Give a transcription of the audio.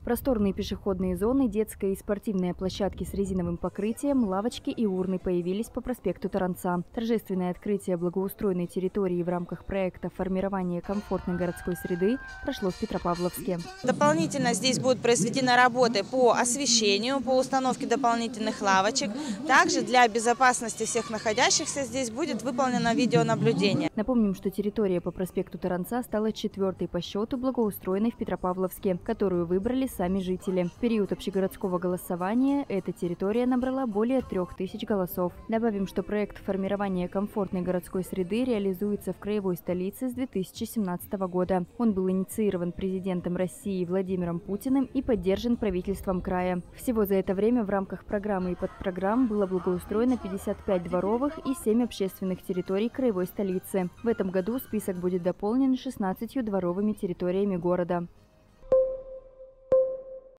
Просторные пешеходные зоны, детская и спортивная площадки с резиновым покрытием, лавочки и урны появились по проспекту Таранца. Торжественное открытие благоустроенной территории в рамках проекта формирования комфортной городской среды прошло в Петропавловске. Дополнительно здесь будут произведены работы по освещению, по установке дополнительных лавочек. Также для безопасности всех находящихся здесь будет выполнено видеонаблюдение. Напомним, что территория по проспекту Таранца стала 4-й по счету благоустроенной в Петропавловске, которую выбрали сами жители. В период общегородского голосования эта территория набрала более 3000 голосов. Добавим, что проект формирования комфортной городской среды реализуется в краевой столице с 2017 года. Он был инициирован президентом России Владимиром Путиным и поддержан правительством края. Всего за это время в рамках программы и подпрограмм было благоустроено 55 дворовых и 7 общественных территорий краевой столицы. В этом году список будет дополнен 16 дворовыми территориями города.